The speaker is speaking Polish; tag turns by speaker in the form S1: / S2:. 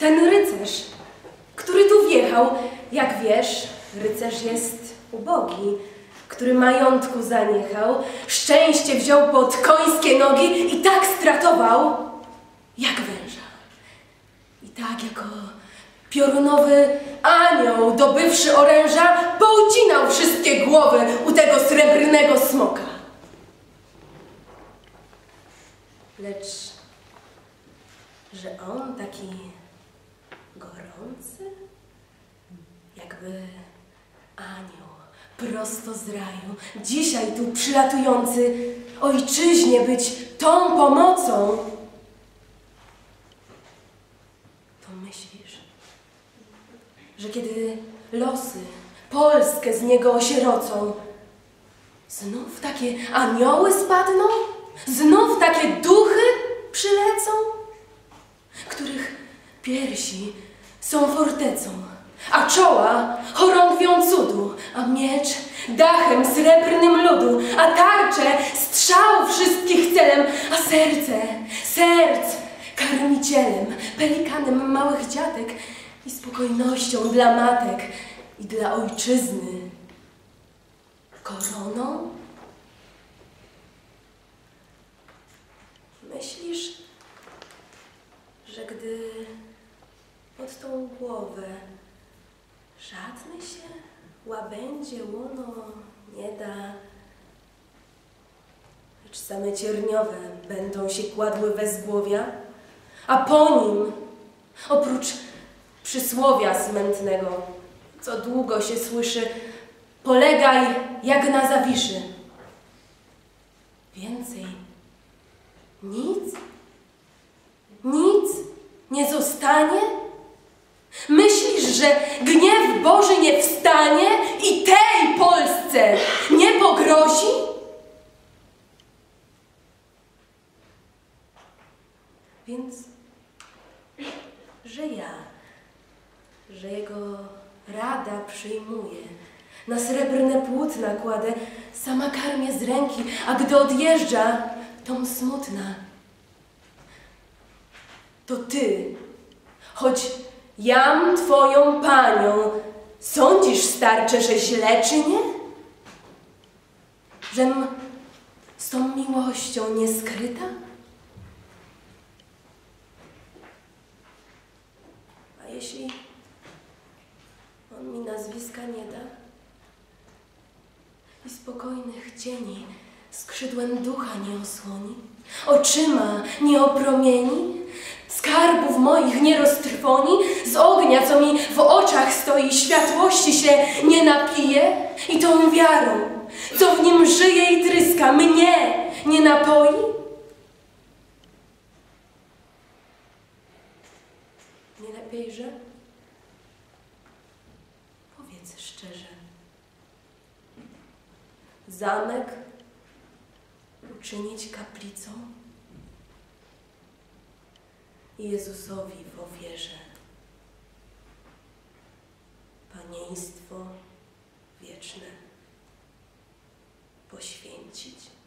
S1: ten rycerz, który tu wjechał, jak wiesz, rycerz jest ubogi, który majątku zaniechał, szczęście wziął pod końskie nogi i tak stratował, jak węża. I tak jako piorunowy anioł, dobywszy oręża, poucinał wszystkie głowy u tego srebrnego smoka. Lecz, że on taki gorący, jakby anioł prosto z raju, dzisiaj tu przylatujący, ojczyźnie być tą pomocą, to myślisz, że kiedy losy Polskę z niego osierocą, znów takie anioły spadną? Znów takie duchy przylecą? Których piersi są fortecą, a czoła chorągwią cudu, a miecz dachem srebrnym ludu, a tarcze strzał wszystkich celem, a serc karmicielem, pelikanem małych dziatek i spokojnością dla matek i dla ojczyzny. Koroną? Myślisz, że gdy pod tą głowę żadne się łabędzie łono nie da, lecz same cierniowe będą się kładły wezgłowia, a po nim, oprócz przysłowia smętnego, co długo się słyszy, polegaj jak na zawiszy. Więcej nic nie zostanie? Myślisz, że gniew Boży nie wstanie i tej Polsce nie pogrozi? Więc, że jego rada przyjmuje, na srebrne płótna kładę, sama karmię z ręki, a gdy odjeżdża, tom smutna. To ty, choć jam twoją panią, sądzisz, starcze, że źle czynię? Żem z tą miłością nieskryta? A jeśli on mi nazwiska nie da i spokojnych cieni skrzydłem ducha nie osłoni, oczyma nie opromieni, skarbów moich nie roztrwoni, z ognia, co mi w oczach stoi, światłości się nie napije i tą wiarą, co w nim żyje i tryska, mnie nie napoi? Nie lepiejże? Powiedz szczerze. Zamek uczynić kaplicą i Jezusowi w ofierze panieństwo wieczne poświęcić.